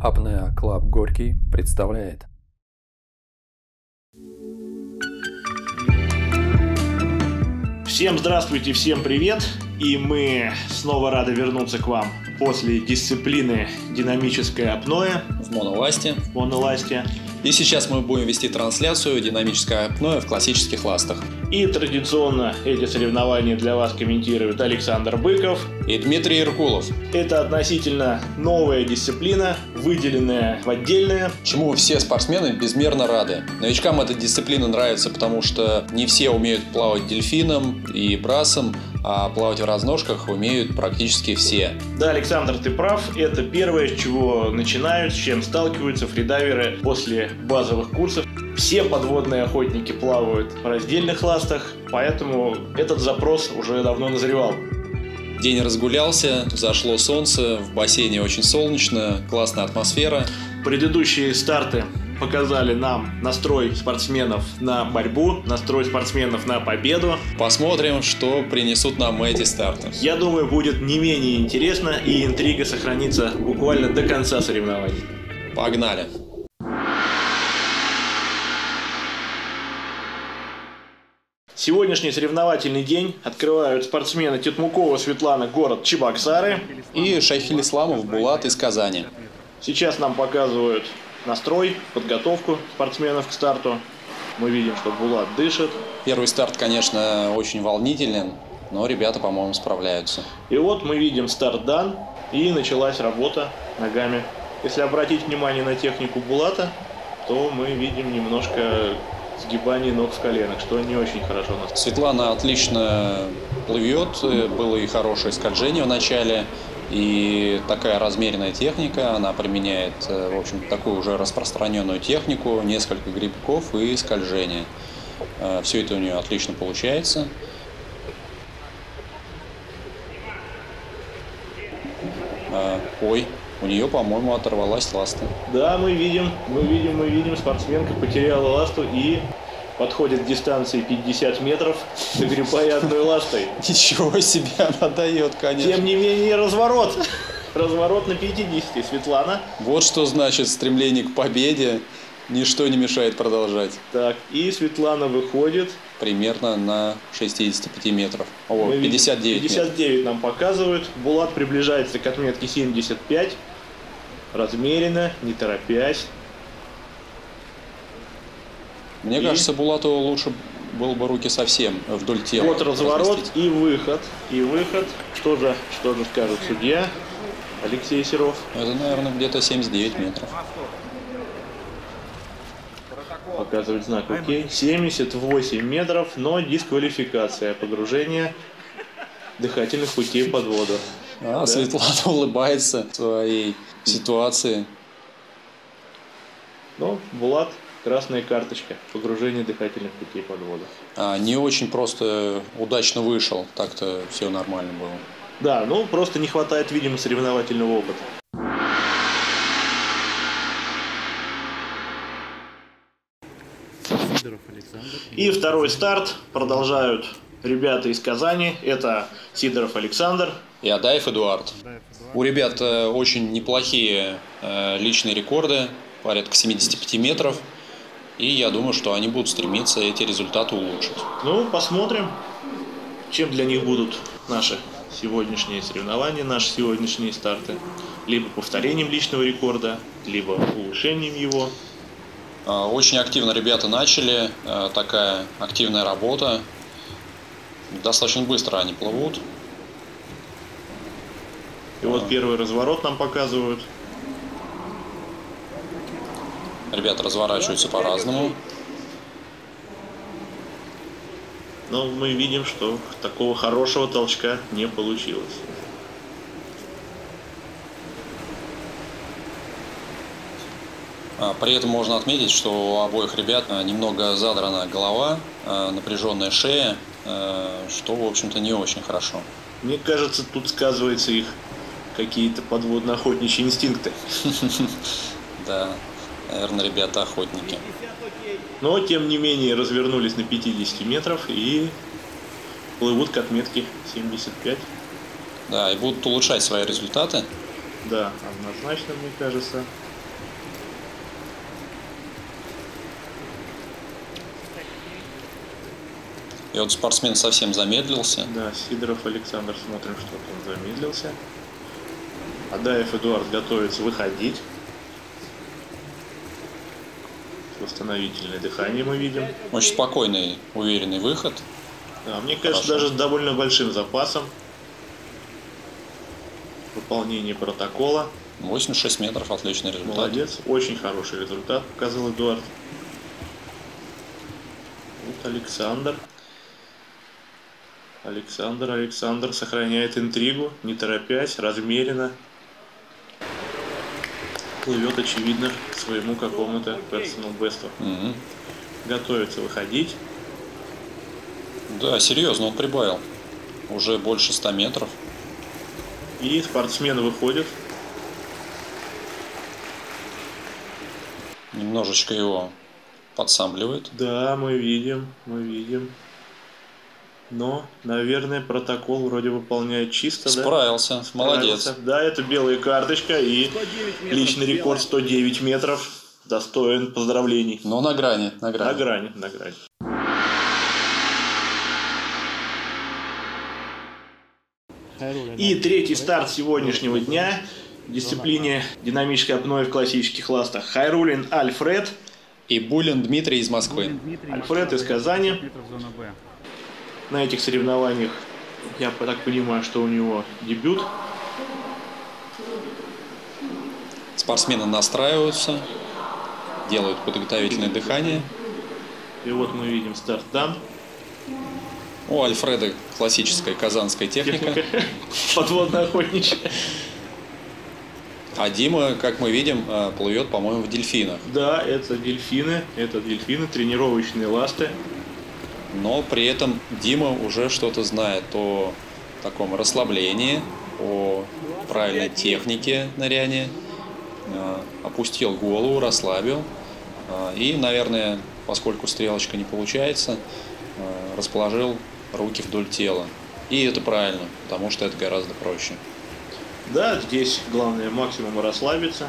Apnea Club Горький представляет. Всем здравствуйте, всем привет! И мы снова рады вернуться к вам после дисциплины динамическое апноэ в моноласте. И сейчас мы будем вести трансляцию динамическое апноэ в классических ластах. И традиционно эти соревнования для вас комментируют Александр Быков и Дмитрий Иркулов. Это относительно новая дисциплина, выделенная в отдельное. Чему все спортсмены безмерно рады. Новичкам эта дисциплина нравится, потому что не все умеют плавать дельфином и брасом, а плавать в разножках умеют практически все. Да, Александр, ты прав. Это первое, с чего начинают, с чем сталкиваются фридайверы после базовых курсов. Все подводные охотники плавают в раздельных ластах, поэтому этот запрос уже давно назревал. День разгулялся, взошло солнце, в бассейне очень солнечно, классная атмосфера. Предыдущие старты показали нам настрой спортсменов на борьбу, настрой спортсменов на победу. Посмотрим, что принесут нам эти старты. Я думаю, будет не менее интересно, и интрига сохранится буквально до конца соревнований. Погнали! Сегодняшний соревновательный день открывают спортсмены Тетмукова Светлана, город Чебоксары, и Шайхиль Исламов Булат из Казани. Сейчас нам показывают настрой, подготовку спортсменов к старту. Мы видим, что Булат дышит. Первый старт, конечно, очень волнителен, но ребята, по-моему, справляются. И вот мы видим старт дан, и началась работа ногами. Если обратить внимание на технику Булата, то мы видим немножко сгибание ног в коленах, что не очень хорошо. Светлана отлично плывет, было и хорошее скольжение в начале, и такая размеренная техника, она применяет, в общем, такую уже распространенную технику, несколько грибков и скольжение. Все это у нее отлично получается. Ой, у нее, по-моему, оторвалась ласта. Да, мы видим, спортсменка потеряла ласту и подходит к дистанции 50 метров, загребая одной ластой. Ничего себе она дает, конечно. Тем не менее, разворот. Разворот на 50, Светлана. Вот что значит стремление к победе. Ничто не мешает продолжать. Так, и Светлана выходит. Примерно на 65 метров. О, 59 59 нам показывают. Булат приближается к отметке 75. Размеренно, не торопясь. Мне кажется, Булату лучше было бы руки совсем вдоль тела. Вот разворот и выход. И выход. Что же скажет судья Алексей Серов? Это, наверное, где-то 79 метров. Показывает знак ОК. 78 метров, но дисквалификация. Погружение дыхательных путей под воду. Да. Светлана улыбается своей ситуации. Но Булат, красная карточка. Погружение дыхательных путей под воду. Не очень просто удачно вышел. Так-то все нормально было. Да, ну просто не хватает, видимо, соревновательного опыта. И второй старт продолжают ребята из Казани. Это Сидоров Александр и Адаев Эдуард. У ребят очень неплохие личные рекорды, порядка 75 метров. И я думаю, что они будут стремиться эти результаты улучшить. Ну, посмотрим, чем для них будут наши сегодняшние соревнования, наши сегодняшние старты. Либо повторением личного рекорда, либо улучшением его. Очень активно ребята начали, такая активная работа. Достаточно быстро они плывут. И вот первый разворот нам показывают. Ребята разворачиваются по-разному. Но мы видим, что такого хорошего толчка не получилось. При этом можно отметить, что у обоих ребят немного задрана голова, напряженная шея, что, в общем-то, не очень хорошо. Мне кажется, тут сказываются их какие-то подводно-охотничьи инстинкты. Да, наверное, ребята охотники. Но, тем не менее, развернулись на 50 метров и плывут к отметке 75. Да, и будут улучшать свои результаты. Да, однозначно, мне кажется. И вот спортсмен совсем замедлился. Да, Сидоров Александр, смотрим, что он замедлился. Адаев Эдуард готовится выходить. Восстановительное дыхание мы видим. Очень спокойный, уверенный выход. Да, мне кажется, Хорошо. даже с довольно большим запасом. Выполнение протокола. 86 метров, отличный результат. Молодец, очень хороший результат показал Эдуард. Вот Александр. Александр сохраняет интригу, не торопясь, размеренно. Плывет, очевидно, к своему какому-то personal бесту. Мгм. Готовится выходить. Да, серьезно, он прибавил. Уже больше 100 метров. И спортсмен выходит. Немножечко его подсамбливает. Да, мы видим. Но, наверное, протокол вроде выполняет чисто, да? Справился, молодец. Справился. Да, это белая карточка и личный рекорд 109 метров. Достоин поздравлений. Но на грани, на грани. На грани. И третий старт сегодняшнего дня в дисциплине динамической апноэ в классических ластах. Хайруллин Альфред. И Булин Дмитрий из Москвы. Альфред из Казани. На этих соревнованиях, я так понимаю, что у него дебют. Спортсмены настраиваются, делают подготовительное дыхание. И вот мы видим старт дан. У Альфреда классическая казанская техника. Подводно-охотничья. А Дима, как мы видим, плывет, по-моему, в дельфинах. Да, это дельфины, тренировочные ласты. Но при этом Дима уже что-то знает о таком расслаблении, о правильной технике ныряния. Опустил голову, расслабил. И, наверное, поскольку стрелочка не получается, расположил руки вдоль тела. И это правильно, потому что это гораздо проще. Да, здесь главное максимум расслабиться.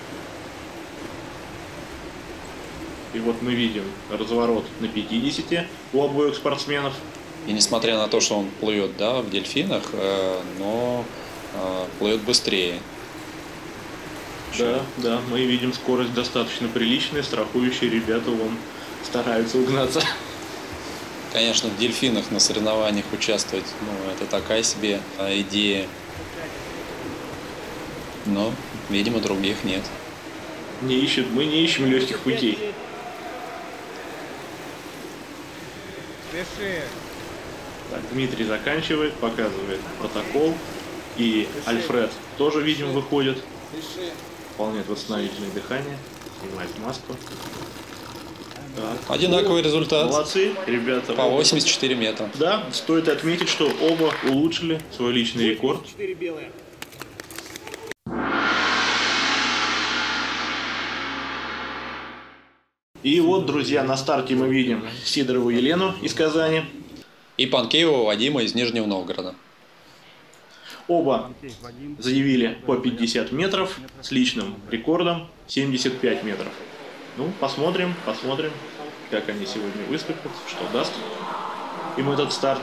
И вот мы видим разворот на 50 у обоих спортсменов. И несмотря на то, что он плывет, да, в дельфинах, но плывет быстрее. Да, мы видим скорость достаточно приличная, страхующие ребята вон стараются угнаться. Конечно, в дельфинах на соревнованиях участвовать, это такая себе идея. Но, видимо, других нет. Мы не ищем легких путей. Так, Дмитрий заканчивает, показывает протокол. И Альфред тоже, видим, выходит. Выполняет восстановительное дыхание. Снимает маску. Так. Одинаковый результат. Молодцы, ребята. По 84 метра. Да, стоит отметить, что оба улучшили свой личный рекорд. И вот, друзья, на старте мы видим Сидорову Елену из Казани. И Панкеева Вадима из Нижнего Новгорода. Оба заявили по 50 метров с личным рекордом 75 метров. Ну, посмотрим, как они сегодня выступят, что даст им этот старт.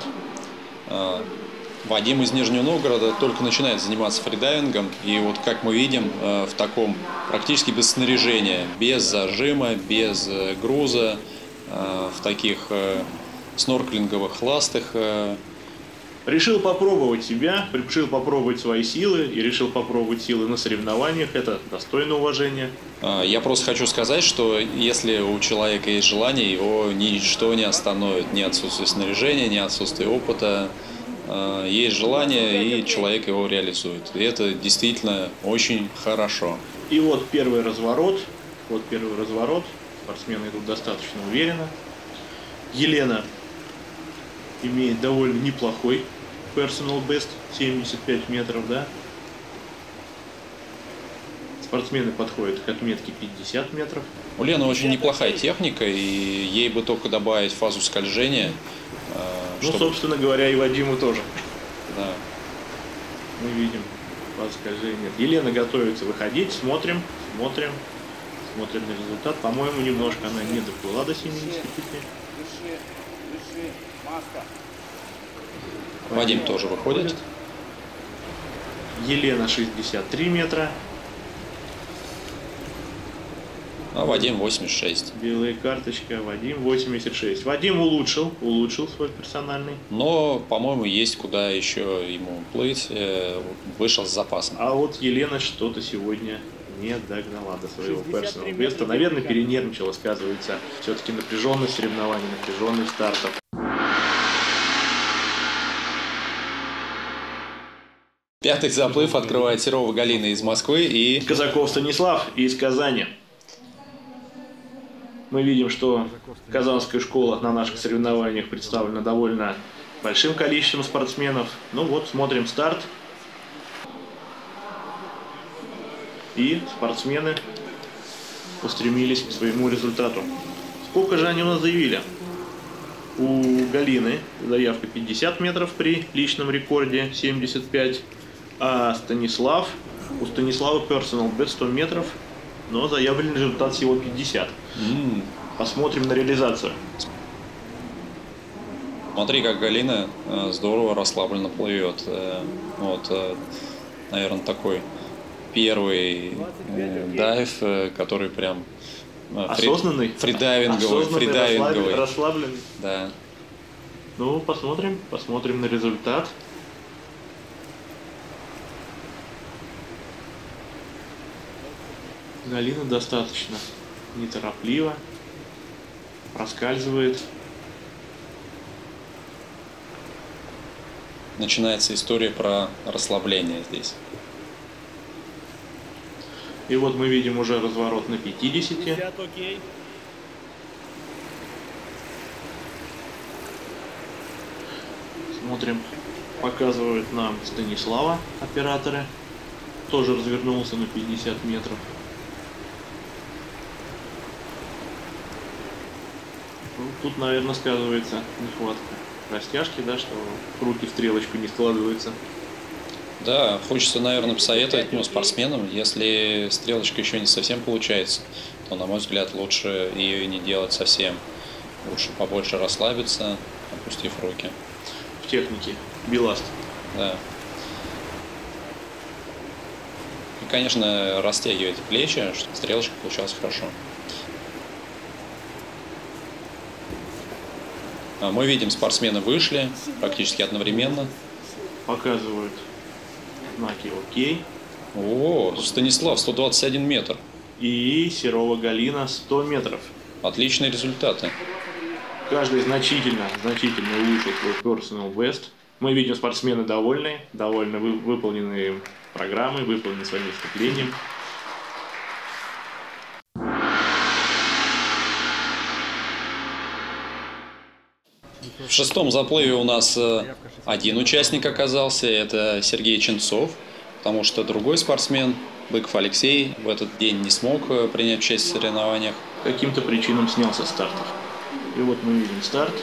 Вадим из Нижнего Новгорода только начинает заниматься фридайвингом. И вот как мы видим, в таком практически без снаряжения, без зажима, без груза, в таких снорклинговых ластах. Решил попробовать себя, решил попробовать свои силы и решил попробовать силы на соревнованиях. Это достойно уважения. Я просто хочу сказать, что если у человека есть желание, его ничто не остановит. Ни отсутствие снаряжения, ни отсутствие опыта. Есть желание, и человек его реализует. И это действительно очень хорошо. И вот первый разворот. Спортсмены идут достаточно уверенно. Елена имеет довольно неплохой personal best, 75 метров, да. Спортсмены подходят к отметке 50 метров. У Лены очень неплохая техника, и ей бы только добавить фазу скольжения. Ну, собственно говоря, и Вадиму тоже. Да. Мы видим фазу скольжения. Елена готовится выходить, смотрим на результат. По-моему, немножко она не доплыла до 75. Вадим тоже выходит. Елена 63 метра. А Вадим 86. Белая карточка, Вадим 86. Вадим улучшил свой персональный. Но, по-моему, есть куда еще ему плыть. Вышел с запасом. А вот Елена что-то сегодня не догнала до своего персонального беста. Наверное, перенервничала, сказывается все-таки напряженность соревнований, напряженность стартов. Пятый заплыв открывает Серова Галина из Москвы и Казаков Станислав из Казани. Мы видим, что казанская школа на наших соревнованиях представлена довольно большим количеством спортсменов. Ну вот, смотрим старт. И спортсмены устремились к своему результату. Сколько же они у нас заявили? У Галины заявка 50 метров при личном рекорде 75. А у Станислава personal best 100 метров, но заявленный результат всего 50. Посмотрим на реализацию. Смотри, как Галина здорово расслабленно плывет. Вот, наверное, такой первый дайв, который прям осознанный, фридайвинговый. Расслабленный. Да. Ну, посмотрим на результат. Галина достаточно неторопливо проскальзывает. Начинается история про расслабление здесь. И вот мы видим уже разворот на 50. Смотрим, показывают нам Станислава операторы. Тоже развернулся на 50 метров. Ну, тут, наверное, сказывается нехватка растяжки, да, что руки в стрелочку не складываются. Да, хочется, наверное, посоветовать спортсменам, если стрелочка еще не совсем получается, то, на мой взгляд, лучше ее не делать совсем. Лучше побольше расслабиться, опустив руки. В технике Беласт. Да. И, конечно, растягивать плечи, чтобы стрелочка получалась хорошо. Мы видим, спортсмены вышли практически одновременно. Показывают знаки «Окей». О, Станислав 121 метр. И Серова Галина 100 метров. Отличные результаты. Каждый значительно улучшил свой personal best. Мы видим, спортсмены довольны выполненной программой, выполненным своим выступлением. В шестом заплыве у нас один участник оказался, это Сергей Ченцов, потому что другой спортсмен, Быков Алексей, в этот день не смог принять участие в соревнованиях. Каким-то причинам снялся с стартов. И вот мы видим старт.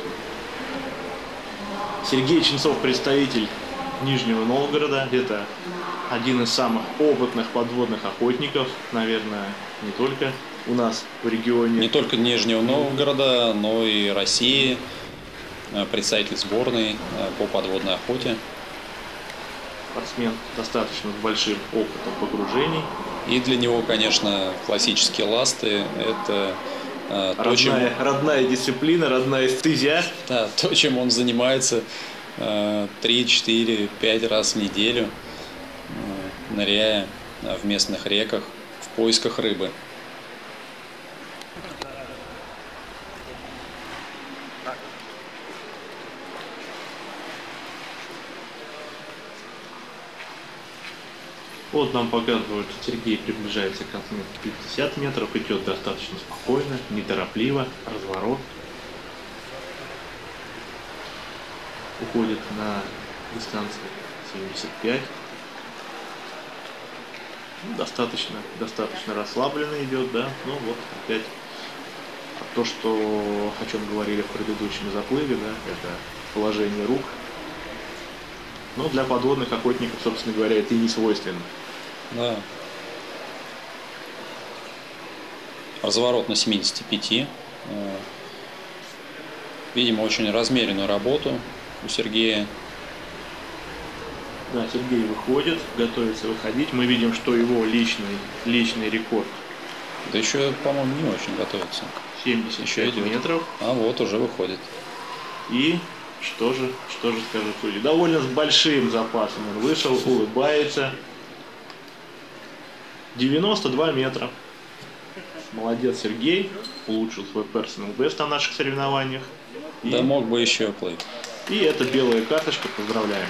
Сергей Ченцов, представитель Нижнего Новгорода, это один из самых опытных подводных охотников, наверное, не только у нас в регионе. Не только Нижнего Новгорода, но и России. Представитель сборной по подводной охоте. Спортсмен достаточно с большим опытом погружений. И для него, конечно, классические ласты – это родная дисциплина, родная стезя. Да, то, чем он занимается 3, 4, 5 раз в неделю, ныряя в местных реках в поисках рыбы. Вот нам показывают, Сергей приближается к отметке 50 метров, идет достаточно спокойно, неторопливо, разворот. Уходит на дистанцию 75. Достаточно расслабленно идет, да. Ну вот опять то, что о чем говорили в предыдущем заплыве, да, это положение рук. Но для подводных охотников, собственно говоря, это и не свойственно. Да. Разворот на 75. Видим очень размеренную работу у Сергея. Да, Сергей выходит, готовится выходить. Мы видим, что его личный рекорд. Да еще, по-моему, не очень готовится. 75 метров. А вот уже выходит. И что же скажут люди? Довольно с большим запасом он вышел, улыбается. 92 метра. Молодец, Сергей. Улучшил свой personal best на наших соревнованиях. Да мог бы еще плыть. И это белая карточка. Поздравляем.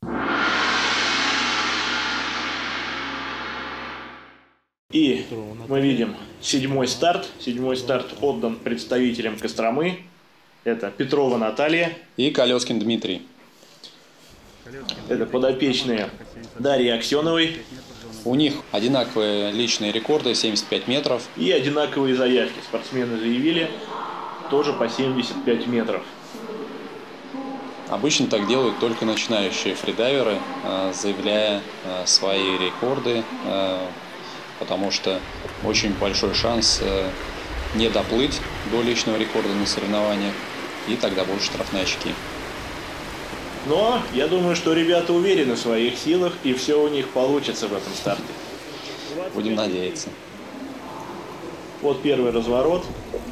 И мы видим седьмой старт. Седьмой старт отдан представителям Костромы. Это Петрова Наталья. И Колескин Дмитрий. Это подопечные Дарьи Аксеновой. У них одинаковые личные рекорды 75 метров. И одинаковые заявки. Спортсмены заявили тоже по 75 метров. Обычно так делают только начинающие фридайверы, заявляя свои рекорды, потому что очень большой шанс не доплыть до личного рекорда на соревнованиях, и тогда будут штрафные очки. Но я думаю, что ребята уверены в своих силах, и все у них получится в этом старте. Будем надеяться. Вот первый разворот.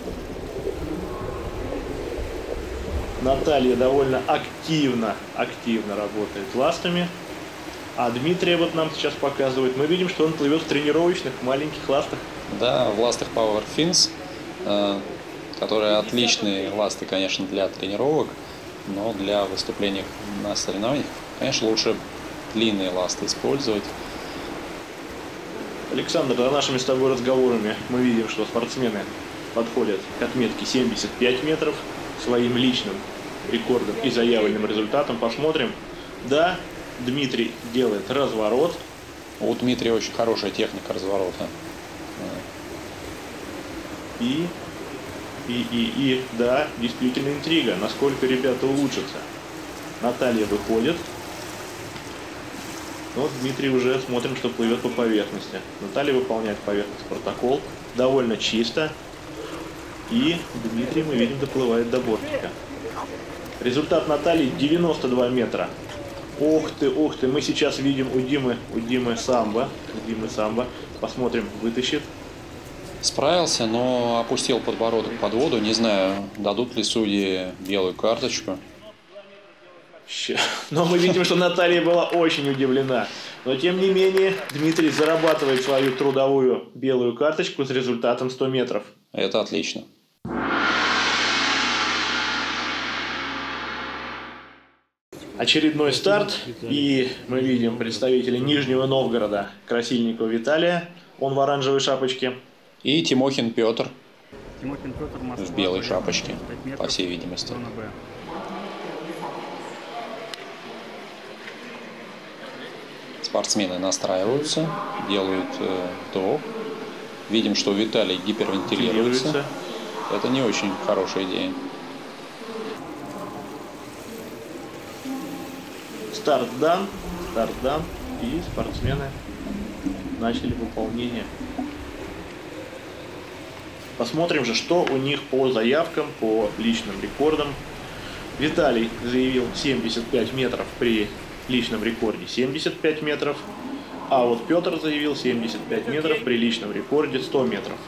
Наталья довольно активно работает ластами. А Дмитрий вот нам сейчас показывает. Мы видим, что он плывет в тренировочных маленьких ластах. Да, в ластах Power Fins, которые отличные ласты, конечно, для тренировок, но для выступлений на соревнованиях, конечно, лучше длинные ласты использовать. Александр, за нашими с тобой разговорами мы видим, что спортсмены подходят к отметке 75 метров своим личным рекордом и заявленным результатом. Посмотрим. Да, Дмитрий делает разворот. У Дмитрия очень хорошая техника разворота. И да, действительно интрига, насколько ребята улучшатся. Наталья выходит. Но Дмитрий уже смотрим, что плывет по поверхности. Наталья выполняет поверхность протокол. Довольно чисто. И Дмитрий, мы видим, доплывает до бортика. Результат Натальи 92 метра. Ух ты, мы сейчас видим у Димы самбо. Посмотрим, вытащит. Справился, но опустил подбородок под воду. Не знаю, дадут ли судьи белую карточку. Но мы видим, что Наталья была очень удивлена. Но тем не менее, Дмитрий зарабатывает свою трудовую белую карточку с результатом 100 метров. Это отлично. Очередной старт. И мы видим представителя Нижнего Новгорода Красильникова Виталия. Он в оранжевой шапочке. И Тимохин Петр в белой шапочке, по всей видимости. Спортсмены настраиваются, делают вдох. Видим, что Виталий гипервентилируется. Это не очень хорошая идея. Старт дан. И спортсмены начали выполнение. Посмотрим же, что у них по заявкам, по личным рекордам. Виталий заявил 75 метров при личном рекорде 75 метров. А вот Петр заявил 75 метров при личном рекорде 100 метров.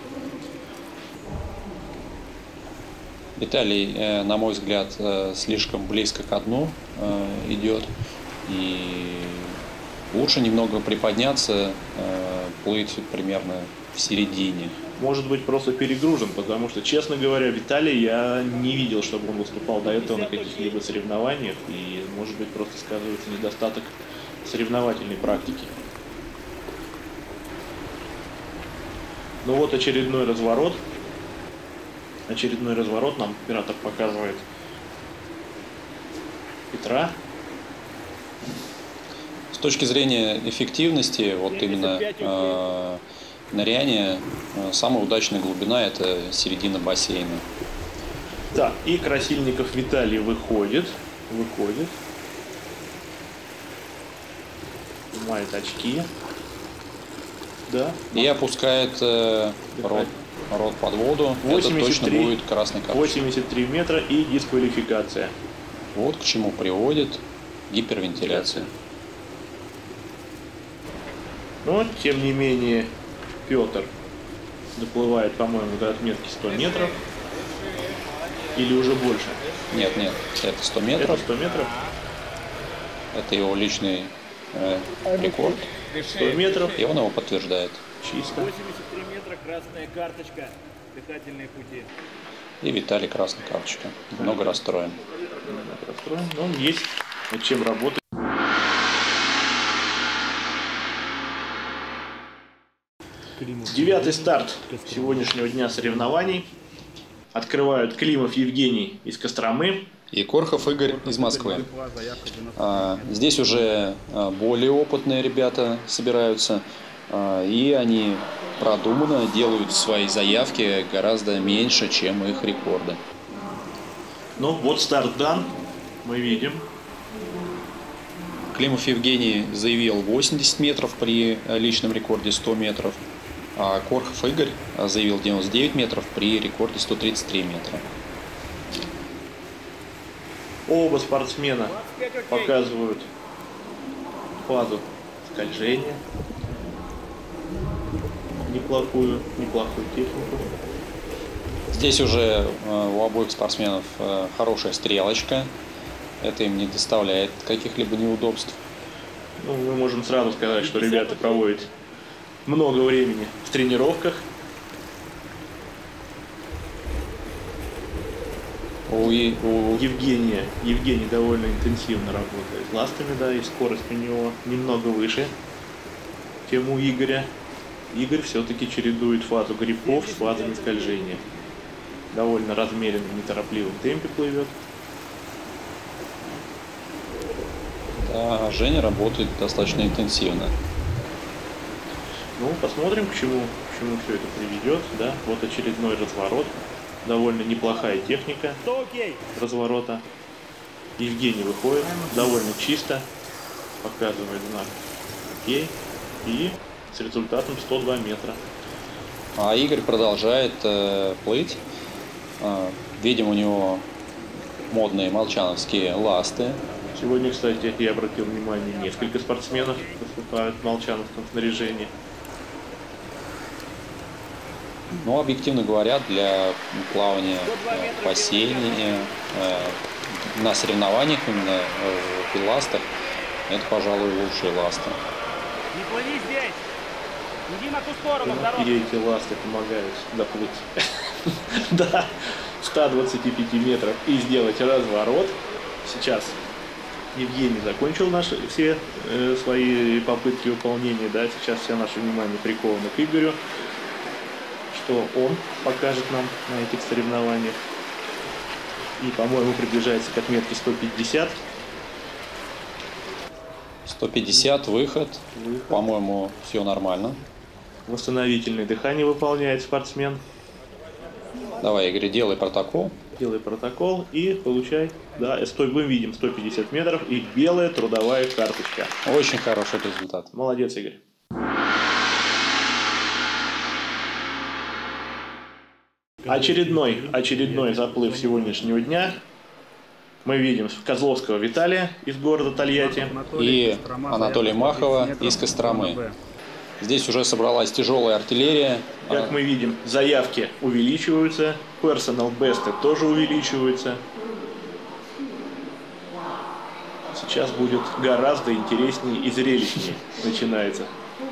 Виталий, на мой взгляд, слишком близко к дну идет. И лучше немного приподняться, плыть примерно в середине. Может быть, просто перегружен, потому что, честно говоря, Виталий я не видел, чтобы он выступал до этого на каких-либо соревнованиях. И, может быть, просто сказывается недостаток соревновательной практики. Ну вот очередной разворот. Очередной разворот нам оператор показывает Петра. С точки зрения эффективности, вот именно ныряние, самая удачная глубина — это середина бассейна. Да, и Красильников Виталий выходит. Снимает очки. Да. И опускает рот под воду, это точно будет красный карточка. 83 метра и дисквалификация. Вот к чему приводит гипервентиляция. Но, тем не менее, Петр доплывает, по-моему, до отметки 100 метров. Или уже больше? Нет, это 100 метров. Это 100 метров. Это его личный рекорд. 100 метров. И он его подтверждает. Чисто. 83 метра, красная карточка, дыхательные пути. И Виталий красная карточка. Много расстроен. Но есть над чем работать. Девятый старт сегодняшнего дня соревнований. Открывают Климов Евгений из Костромы и Корхов Игорь из Москвы. Здесь уже более опытные ребята собираются, и они продуманно делают свои заявки гораздо меньше, чем их рекорды. Ну вот старт дан, мы видим. Климов Евгений заявил 80 метров при личном рекорде 100 метров, а Корхов Игорь заявил 99 метров при рекорде 133 метра. Оба спортсмена показывают фазу скольжения. Неплохую технику. Здесь уже у обоих спортсменов хорошая стрелочка. Это им не доставляет каких-либо неудобств. Ну, мы можем сразу сказать, что ребята проводят много времени в тренировках. Евгений довольно интенсивно работает с ластами, да, и скорость у него немного выше, чем у Игоря. Игорь все-таки чередует фазу грибков с фазами скольжения. Довольно размеренном, неторопливом темпе плывет. Да, Женя работает достаточно интенсивно. Ну, посмотрим, к чему все это приведет. Да? Вот очередной разворот. Довольно неплохая техника разворота. Евгений выходит довольно чисто. Показывает знак окей. И с результатом 102 метра. А Игорь продолжает плыть. Видим у него модные молчановские ласты. Сегодня, кстати, я обратил внимание, несколько спортсменов выступают в молчановском снаряжении. Ну, объективно говоря, для плавания в бассейне, на соревнованиях, именно в пиластах, это, пожалуй, лучшие ласты. Не плыви здесь! Иди на ту сторону, дорогу! И эти ласты помогают доплыть до 125 метров и сделать разворот. Сейчас Евгений закончил все свои попытки выполнения. Да? Сейчас все наше внимание приковано к Игорю. Что он покажет нам на этих соревнованиях. И, по-моему, приближается к отметке 150. 150, выход. По-моему, все нормально. Восстановительное дыхание выполняет спортсмен. Давай, Игорь, делай протокол. Делай протокол и получай. Да, мы видим 150 метров и белая трудовая карточка. Очень хороший результат. Молодец, Игорь. Очередной заплыв сегодняшнего дня. Мы видим Козловского Виталия из города Тольятти. И Анатолия Махова из Костромы. Здесь уже собралась тяжелая артиллерия. Как мы видим, заявки увеличиваются, personal бесты тоже увеличиваются. Сейчас будет гораздо интереснее и зрелищнее начинается.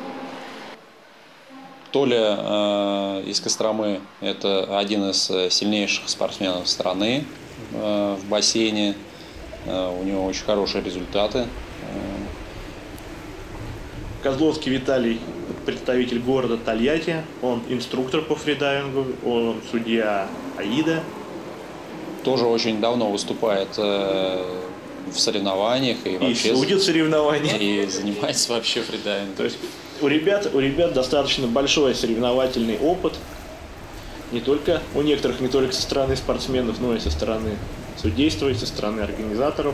Толя из Костромы – это один из сильнейших спортсменов страны в бассейне. У него очень хорошие результаты. Козловский Виталий – представитель города Тольятти. Он инструктор по фридайвингу, он судья АИДа. Тоже очень давно выступает в соревнованиях и вообще судит соревнования. И занимается вообще фридайвингом. То есть у ребят достаточно большой соревновательный опыт. У некоторых не только со стороны спортсменов, но и со стороны судейства, и со стороны организаторов.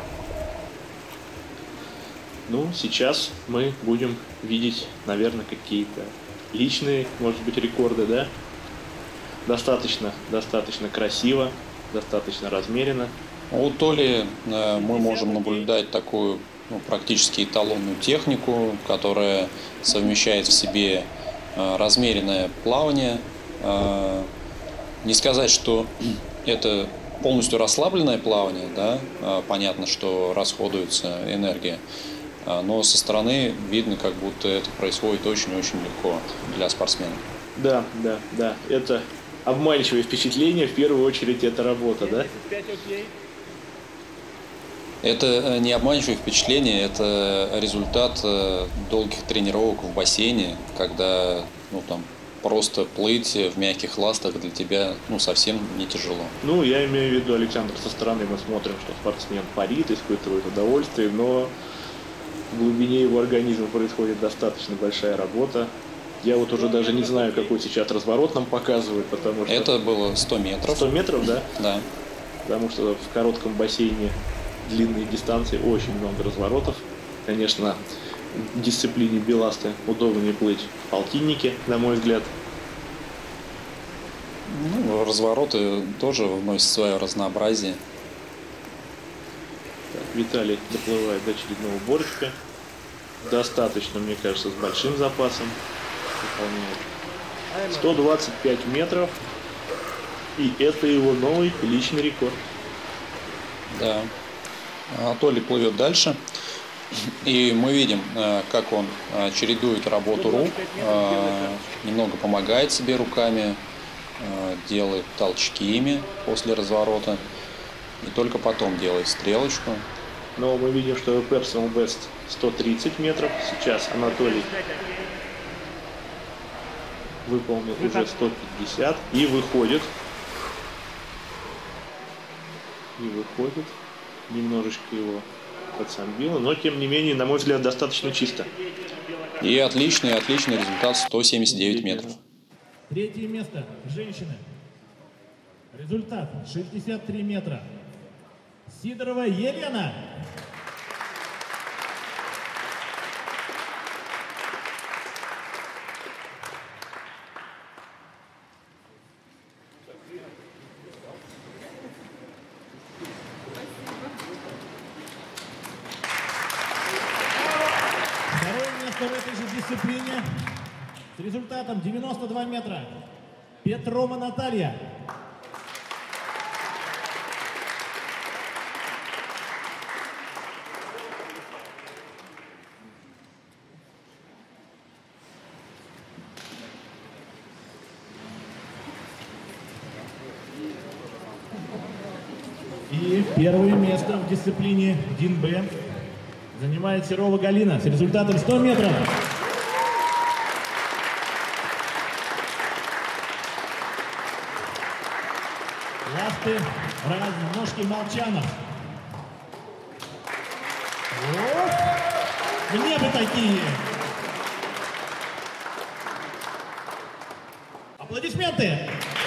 Ну, сейчас мы будем видеть, наверное, какие-то личные, может быть, рекорды, да? достаточно красиво, достаточно размеренно. У Толи мы можем наблюдать такую практически эталонную технику, которая совмещает в себе размеренное плавание. Не сказать, что это полностью расслабленное плавание, да, понятно, что расходуется энергия, но со стороны видно, как будто это происходит очень-очень легко для спортсмена. Да, это обманчивое впечатление, в первую очередь это работа, да? Это не обманчивое впечатление, это результат долгих тренировок в бассейне, когда просто плыть в мягких ластах для тебя совсем не тяжело. Я имею в виду, Александр, со стороны мы смотрим, что спортсмен парит, испытывает удовольствие, но в глубине его организма происходит достаточно большая работа. Я вот уже даже не знаю, какой сейчас разворот нам показывают, потому что... Это было 100 метров. 100 метров, да? Да. Потому что в коротком бассейне длинные дистанции, очень много разворотов. Конечно, в дисциплине биласты удобнее плыть в полтиннике, на мой взгляд. Развороты тоже вносят свое разнообразие. Так, Виталий доплывает до очередного бортика. Достаточно, мне кажется, с большим запасом. Выполняет 125 метров. И это его новый личный рекорд. Да. Анатолий плывет дальше. И мы видим, как он чередует работу рук, немного помогает себе руками, делает толчки ими после разворота. И только потом делает стрелочку. Но мы видим, что personal best 130 метров. Сейчас Анатолий выполнил уже 150 и выходит. Немножечко его подсамбило, но тем не менее, на мой взгляд, достаточно чисто. И отличный результат 179 метров. Третье место. Женщины. Результат 63 метра. Сидорова Елена. Второе место в этой же дисциплине с результатом 92 метра. Петрова Наталья. И первое место в дисциплине ДИН-Б занимает Серова Галина с результатом 100 метров. Ласты, ножки Молчанов. Мне бы такие. Аплодисменты.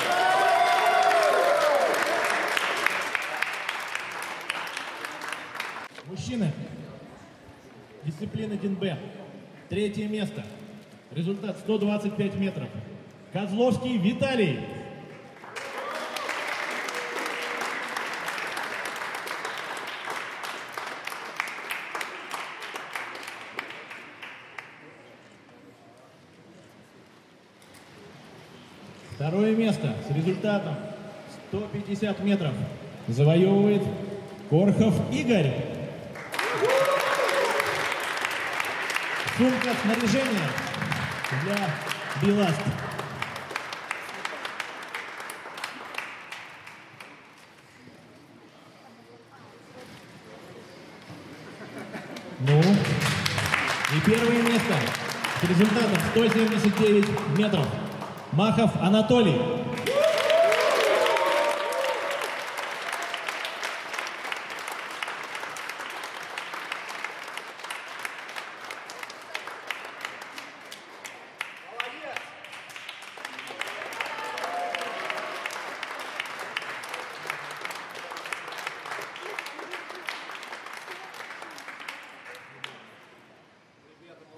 Мужчины. Дисциплина ДИН-Б. Третье место. Результат 125 метров. Козловский Виталий. Второе место с результатом 150 метров завоевывает Корхов Игорь. Сумка снаряжения для Биласт. И первое место с результатом 179 метров. Махов Анатолий.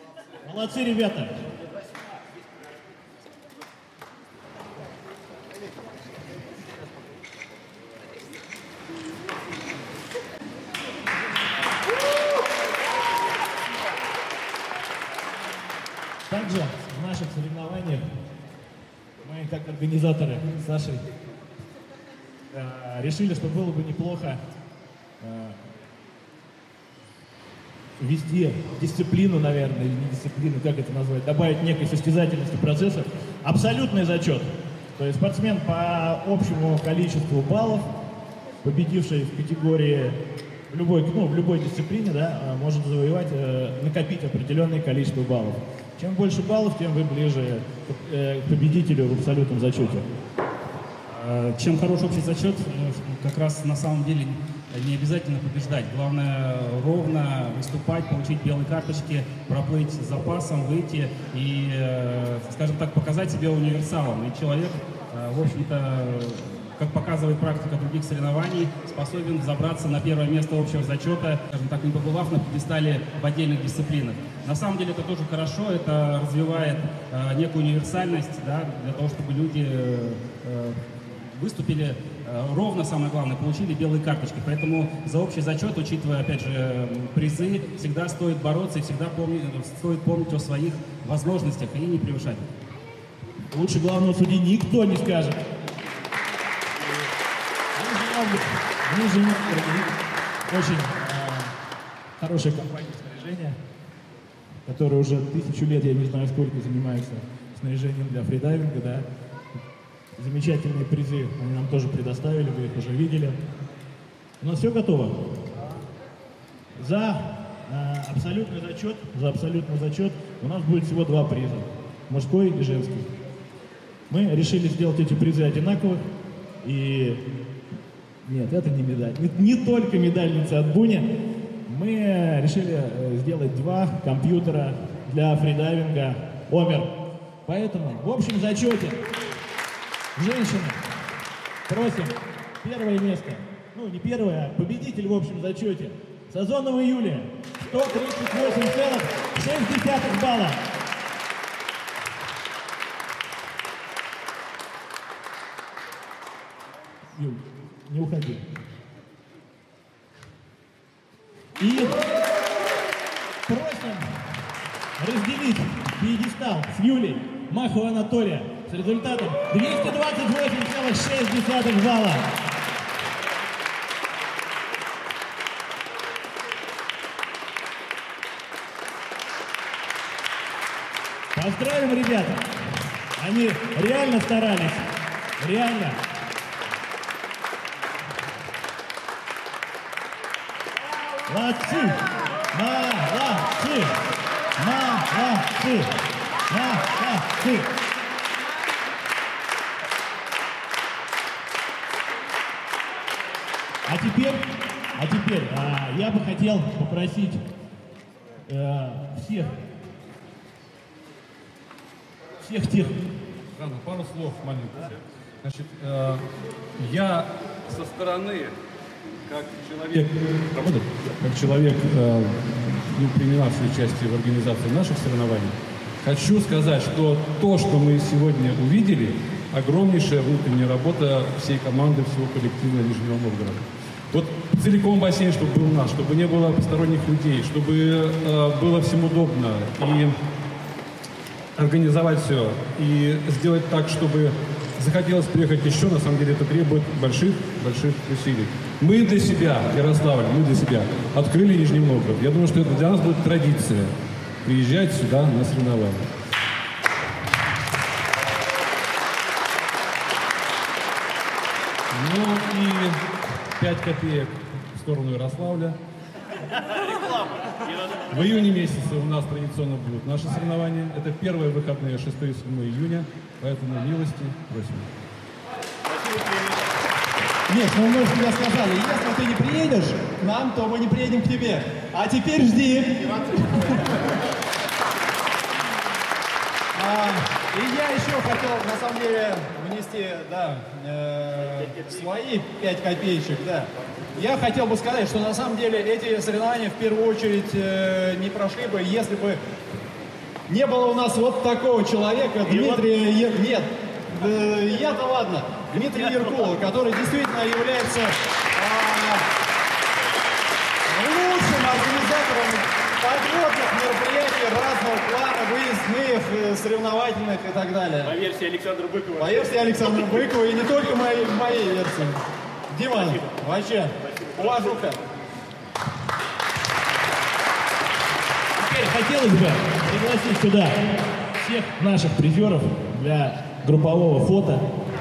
Молодцы, ребята. в наших соревнованиях мы, как организаторы с Сашей, решили, что было бы неплохо ввести дисциплину, наверное, или не дисциплину, как это назвать, добавить некой состязательности процесса, абсолютный зачет. То есть спортсмен по общему количеству баллов, победивший в категории в любой дисциплине, да, может завоевать, накопить определенное количество баллов. Чем больше баллов, тем вы ближе к победителю в абсолютном зачете. Чем хороший общий зачет, как раз на самом деле не обязательно побеждать. Главное ровно выступать, получить белые карточки, проплыть с запасом, выйти и, скажем так, показать себя универсалом. И человек, в общем-то, как показывает практика других соревнований, способен забраться на первое место общего зачета, скажем так, не побывав на пьедестале в отдельных дисциплинах. На самом деле это тоже хорошо, это развивает некую универсальность, да, для того, чтобы люди выступили ровно, самое главное, получили белые карточки. Поэтому за общий зачет, учитывая, опять же, призы, всегда стоит бороться и всегда стоит помнить о своих возможностях и не превышать. Лучше главного судьи никто не скажет. Очень хорошая компания снаряжения, которая уже 1000 лет, я не знаю сколько, занимается снаряжением для фридайвинга, да. Замечательные призы они нам тоже предоставили, вы их уже видели. У нас все готово. За абсолютный зачет у нас будет всего 2 приза, мужской и женский. Мы решили сделать эти призы одинаковых, и нет, это не медаль, не только медальница от Буни. Мы решили сделать 2 компьютера для фридайвинга Омер. Поэтому в общем зачете женщины, просим, первое место, ну не первое, а победитель в общем зачете, Сазонова Юлия, 138,6 балла. Юль, не уходи. И просим разделить пьедестал с Юлей Махова Анатолия с результатом 228,6 балла. Поздравим, ребята! Они реально старались. Реально. Молодцы! Молодцы! Молодцы! Молодцы! А теперь я бы хотел попросить всех тех... Рано, пару слов маленьких. Значит, я со стороны, как человек, не принимавший участие в организации наших соревнований, хочу сказать, что то, что мы сегодня увидели, огромнейшая внутренняя работа всей команды, всего коллектива Нижнего Новгорода. Вот целиком бассейн, чтобы был наш, чтобы не было посторонних людей, чтобы было всем удобно и организовать все, и сделать так, чтобы захотелось приехать еще, на самом деле это требует больших усилий. Мы для себя, Ярославль, мы для себя открыли Нижний Новгород. Я думаю, что это для нас будет традиция приезжать сюда на соревнования. Ну и 5 копеек в сторону Ярославля. В июне месяце у нас традиционно будут наши соревнования. Это первые выходные 6-7 июня, поэтому милости просим. Нет, ну мы же тебе сказали, если ты не приедешь к нам, то мы не приедем к тебе. А теперь жди. И я еще хотел, на самом деле, внести, свои 5 копеечек, Я хотел бы сказать, что на самом деле эти соревнования в первую очередь не прошли бы, если бы не было у нас вот такого человека, Дмитрия... Нет, я-то ладно, Дмитрия Еркулова, который действительно является лучшим организатором подводных мероприятий разного плана, выезд скоростных, соревновательных и так далее. По версии Александра Быкова. По версии Александра Быкова и не только моей версии. Дима, вообще, уважуха. Теперь хотелось бы пригласить сюда всех наших призеров для группового фото.